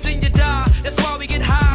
then you die. That's why we get high.